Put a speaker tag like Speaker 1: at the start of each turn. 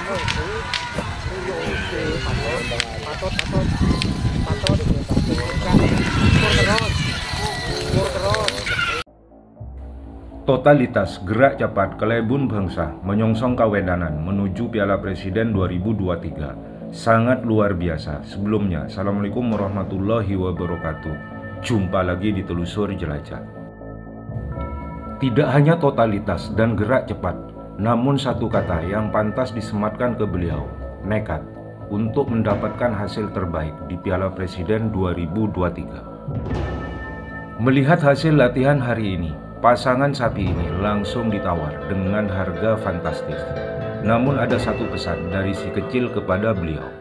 Speaker 1: Totalitas gerak cepat kelebun bangsa menyongsong kawedanan menuju Piala Presiden 2023 sangat luar biasa. Sebelumnya, Assalamualaikum warahmatullahi wabarakatuh. Jumpa lagi di Telusur Jelajah. Tidak hanya totalitas dan gerak cepat, namun satu kata yang pantas disematkan ke beliau, nekat, untuk mendapatkan hasil terbaik di Piala Presiden 2023. Melihat hasil latihan hari ini, pasangan sapi ini langsung ditawar dengan harga fantastis. Namun ada satu pesan dari si kecil kepada beliau.